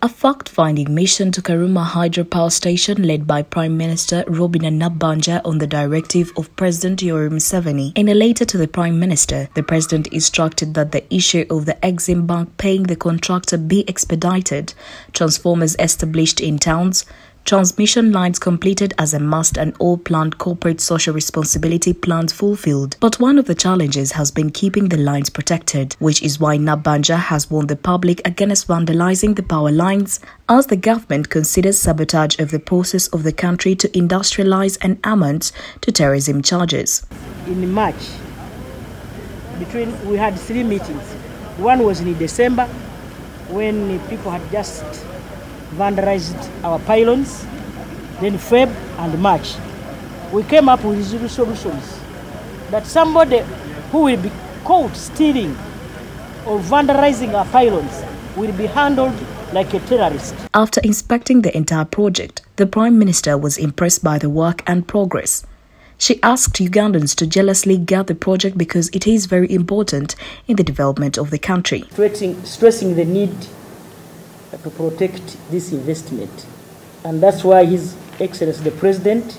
A fact-finding mission to Karuma Hydropower Station led by Prime Minister Robinah Nabbanja on the directive of President Yoweri Museveni. In a letter to the Prime Minister, the President instructed that the issue of the Exim Bank paying the contractor be expedited, transformers established in towns, transmission lines completed as a must, and all planned corporate social responsibility plans fulfilled. But one of the challenges has been keeping the lines protected, which is why Nabbanja has warned the public against vandalizing the power lines as the government considers sabotage of the process of the country to industrialize and amounts to terrorism charges. In March, we had 3 meetings. One was in December when people had just vandalized our pylons. Then Feb and March, we came up with solutions that somebody who will be caught stealing or vandalizing our pylons will be handled like a terrorist. After inspecting the entire project, the Prime Minister was impressed by the work and progress. She asked Ugandans to jealously guard the project because it is very important in the development of the country. Stressing the need to protect this investment, and that's why His Excellency the President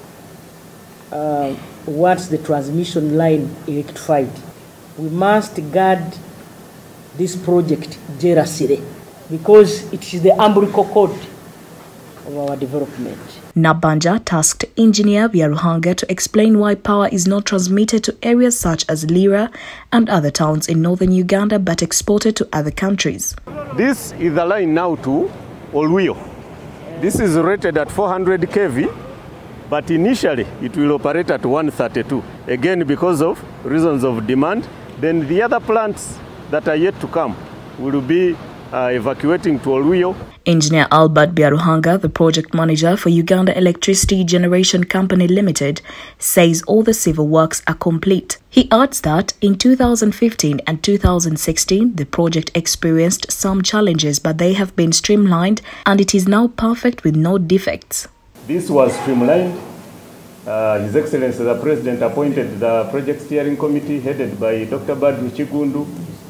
wants the transmission line electrified. We must guard this project jealously because it is the umbilical cord of our development. Nabbanja tasked Engineer Byaruhanga to explain why power is not transmitted to areas such as Lira and other towns in northern Uganda but exported to other countries. This is the line now to Olwio. This is rated at 400 kV, but initially it will operate at 132. Again, because of reasons of demand. Then the other plants that are yet to come will be evacuating to Olwio. Engineer Albert Byaruhanga, the project manager for Uganda Electricity Generation Company Limited, says all the civil works are complete. He adds that in 2015 and 2016, the project experienced some challenges, but they have been streamlined and it is now perfect with no defects. This was streamlined. His Excellency the President appointed the project steering committee headed by Dr. Badru Chigundu.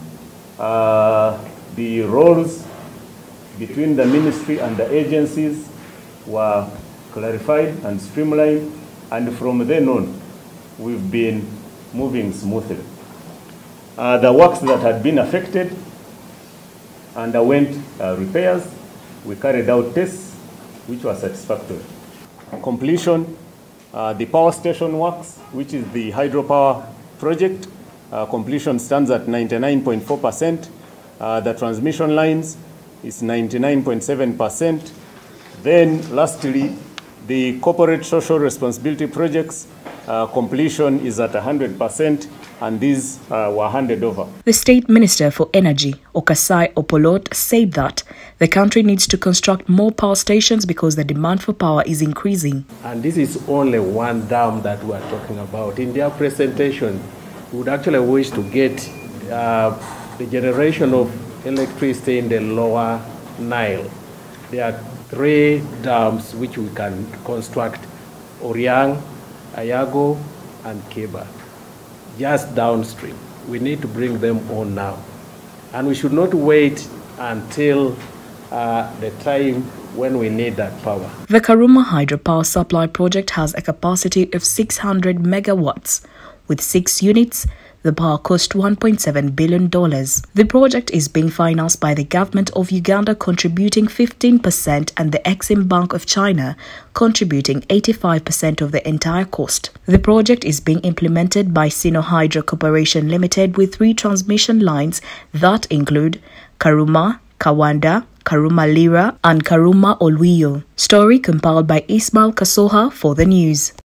The roles between the ministry and the agencies were clarified and streamlined, and from then on, we've been moving smoothly. The works that had been affected underwent repairs. We carried out tests which were satisfactory. Completion, the power station works, which is the hydropower project, completion stands at 99.4%. The transmission lines is 99.7%. Then lastly, the corporate social responsibility projects completion is at 100%, and these were handed over. The State Minister for Energy, Okasai Opolot, said that the country needs to construct more power stations because the demand for power is increasing. And this is only one dam that we are talking about. In their presentation, we would actually wish to get the generation of electricity in the lower Nile. There are 3 dams which we can construct: Oriang, Ayago, and Keba, just downstream. We need to bring them on now. And we should not wait until the time when we need that power. The Karuma Hydropower Supply Project has a capacity of 600 megawatts. With 6 units, the power cost $1.7 billion. The project is being financed by the government of Uganda contributing 15% and the Exim Bank of China contributing 85% of the entire cost. The project is being implemented by Sino Hydro Corporation Limited with 3 transmission lines that include Karuma, Kawanda, Karuma Lira and Karuma Olwio. Story compiled by Ismail Kasoha for the news.